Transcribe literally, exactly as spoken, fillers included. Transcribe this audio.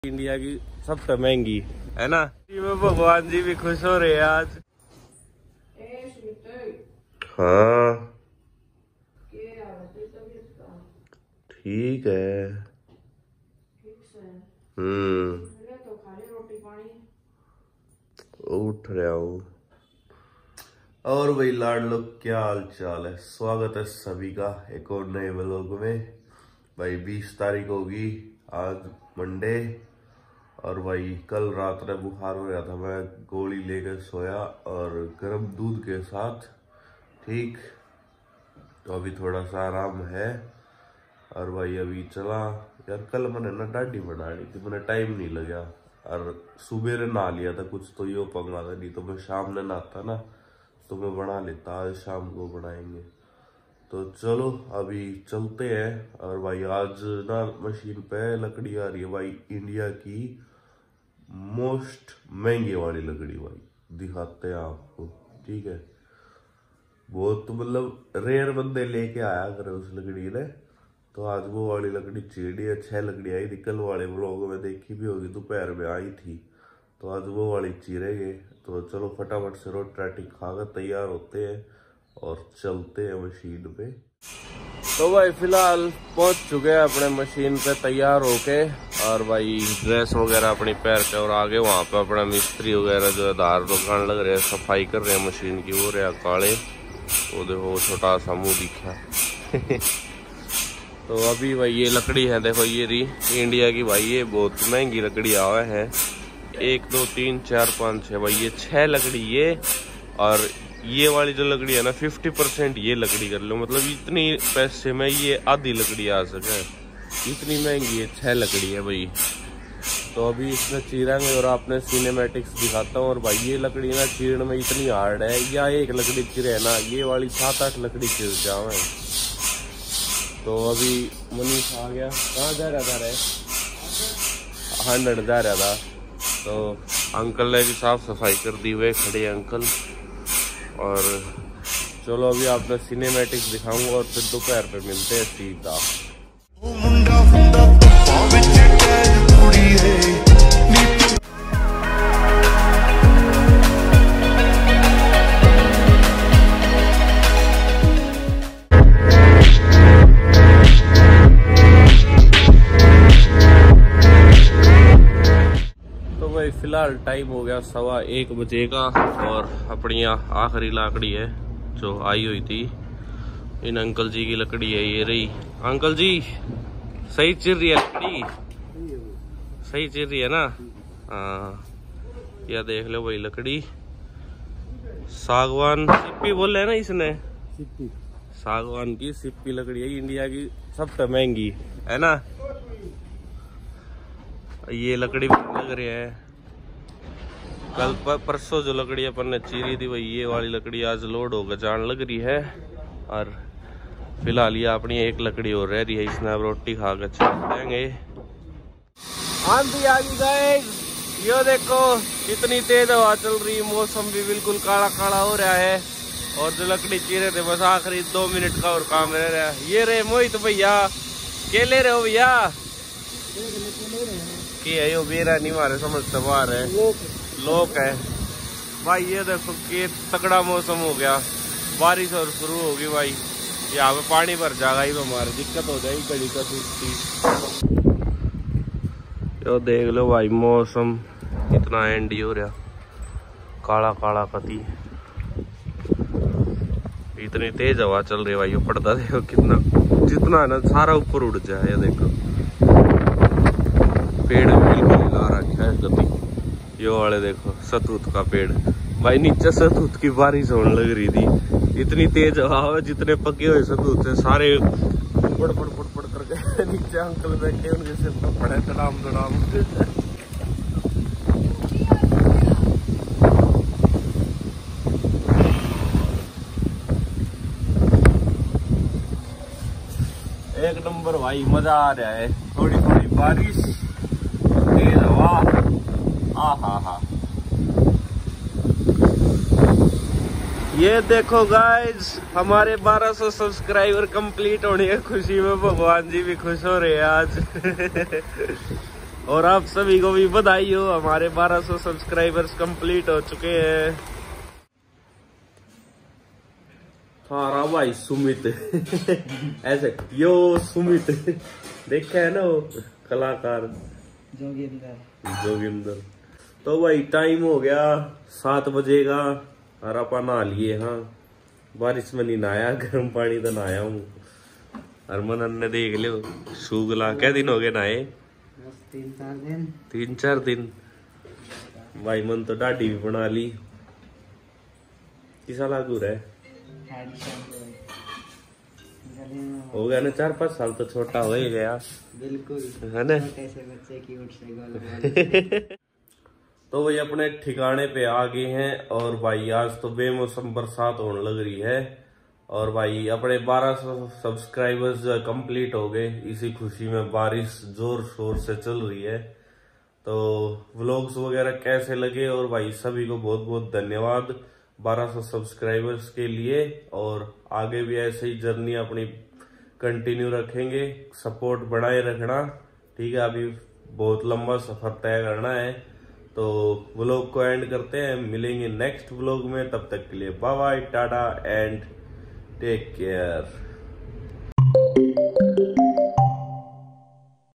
India की सबसे महंगी है ना। में भगवान जी भी खुश हो रहे हैं आज। हाँ ठीक है। हम्म उठ रहा हूँ। और भाई लाड लोग क्या हाल चाल है। स्वागत है सभी का एक और नए व्लॉग में। भाई बीस तारीख होगी आज मंडे। और भाई कल रात में बुखार हो रहा था, मैं गोली लेकर सोया और गर्म दूध के साथ। ठीक तो अभी थोड़ा सा आराम है। और भाई अभी चला यार, कल मैंने ना दाढ़ी बना ली थी, मैंने टाइम नहीं लगा। और सुबह नहा लिया था कुछ तो यो पंगा था, नहीं तो मैं शाम ने नहाता ना तो मैं बना लेता। आज शाम को बनाएंगे तो चलो अभी चलते हैं। और भाई आज ना मशीन पे लकड़ी आ रही है भाई, इंडिया की मोस्ट महंगी वाली लकड़ी। भाई दिखाते हैं आपको, ठीक है। बहुत तो मतलब रेयर बंदे लेके आया करे उस लकड़ी ने, तो आज वो वाली लकड़ी चीड़ी है। छह लकड़ी आई थी कल वाले व्लॉग में, देखी भी होगी, दोपहर में आई थी। तो आज वो वाली चीरेंगे। तो चलो फटाफट से रोटी राटी खाकर तैयार होते हैं और चलते हैं मशीन पे। तो भाई फिलहाल पहुंच चुके हैं अपने मशीन पे तैयार होके। और भाई ड्रेस वगैरह अपनी पैर के, और आगे वहां पे अपना मिस्त्री वगैरह जो है धार दुकान लग रहे हैं, सफाई कर रहे हैं मशीन की। वो रहा काले, वो देखो छोटा सा मुंह दिखा। तो अभी भाई ये लकड़ी है, देखो ये रही इंडिया की। भाई ये बहुत महंगी लकड़ी आवा है। एक दो तीन चार पाँच छः, भाई ये छह लकड़ी ये। और ये वाली जो लकड़ी है ना फिफ्टी परसेंट ये लकड़ी कर लो, मतलब इतनी पैसे में ये आधी लकड़ी आ सके, इतनी महंगी है। छह लकड़ी है भाई। तो अभी इसमें चीरेंगे और आपने सिनेमैटिक्स दिखाता हूँ। और भाई ये लकड़ी ना चीरने में इतनी हार्ड है, या एक लकड़ी चिरे है ना, ये वाली सात आठ लकड़ी चिर जावे। तो अभी मनीष आ गया, कहाँ जा रहा था रे? हंड्रेड जा रहा था। तो अंकल ने भी साफ सफाई कर दी हुए खड़े अंकल। और चलो अभी आपने सिनेमैटिक्स दिखाऊंगा और फिर दोपहर पे मिलते हैं सीधा। फिलहाल टाइम हो गया सवा एक बजे का। और अपनी आखिरी लकड़ी है जो आई हुई थी, इन अंकल जी की लकड़ी है। ये रही अंकल जी, सही चिर रही है लकड़ी, सही चिर रही है ना। हाँ यह देख लो भाई लकड़ी सागवान सिप्पी बोल रहे हैं ना इसने, सिप्पी सागवान की सिप्पी लकड़ी है, इंडिया की सबसे महंगी है ना। ये लकड़ी लग रही है। कल पर परसों जो लकड़ी अपन ने चीरी थी वही ये वाली लकड़ी आज लोड होकर जान लग रही है। और फिलहाल ये अपनी एक लकड़ी और रह रही है, इसमें अब रोटी खा कर चल देंगे। आंधी आ गई गाइस, ये देखो कितनी तेज हवा चल रही है, मौसम भी बिल्कुल काला काला हो रहा है। और जो लकड़ी चीरे थे बस आखिरी दो मिनट का और काम रह रहा है। ये रहे मोहित भैया, के ले रहे हो भैया? कि है यो बेरा नहीं मारे समझ से बाहर है, लोग है भाई। ये देखो कि तगड़ा मौसम हो गया, बारिश और शुरू होगी भाई। यहाँ पे पानी भर जाएगा, ही हमारी दिक्कत हो जाएगी कड़ी का सूखती। यो देख लो भाई मौसम इतना एंडी हो रहा, काला काला पति, इतनी तेज हवा चल रही है भाई। पड़ता देखो कितना, जितना है ना सारा ऊपर उड़ जाए। ये देखो पेड़ बिल्कुल हिला रखा है गति। यो वाले देखो सतूत का पेड़ भाई, नीचे सतूत की बारिश होने लग रही थी। इतनी तेज हवा है, जितने पके हुए सतूत है सारे पड़ पड़ पड़ पड़ करके नीचे अंकल बैठे, उनके सिर पर पड़े तड़ाम तड़ाम। एक नंबर भाई, मजा आ रहा है। थोड़ी थोड़ी बारिश, तेज हवा, हा हा हा। ये देखो गाइज, हमारे बारह सौ सब्सक्राइबर कंप्लीट होने की खुशी में भगवान जी भी खुश हो रहे हैं आज। और आप सभी को भी बधाई हो, हमारे बारह सौ सब्सक्राइबर्स कंप्लीट हो चुके हैं। थारा भाई सुमित ऐसे यो सुमित देखा है ना वो कलाकार जोगिंदर जोगिंदर। तो भाई टाइम हो गया सात बजे का और अपन नहा लिए। हाँ बारिश में नहीं नहाया, गर्म पानी तो नहाया हूँ। हरमन ने देख लो शुगला क्या दिन हो गए नहाए? तीन चार दिन तीन चार दिन भाई मन तो दाढ़ी भी बना ली। किसा लागू रहा है? हो गया ना चार पाँच साल तो छोटा हो ही गया बिल्कुल है ना कैसे बच्चे की उठ से गोल। तो भाई अपने ठिकाने पे आ गए हैं और भाई आज तो बेमौसम बरसात होने लग रही है और भाई अपने बारह सौ सब्सक्राइबर्स जो कंप्लीट हो गए, इसी खुशी में बारिश जोर शोर से चल रही है। तो व्लॉग्स वगैरह कैसे लगे और भाई सभी को बहुत बहुत धन्यवाद बारह सौ सब्सक्राइबर्स के लिए। और आगे भी ऐसे ही जर्नी अपनी कंटिन्यू रखेंगे, सपोर्ट बनाए रखना ठीक है। अभी बहुत लंबा सफर तय करना है। तो व्लॉग को एंड करते हैं, मिलेंगे नेक्स्ट व्लॉग में। तब तक के लिए bye bye tata and take care.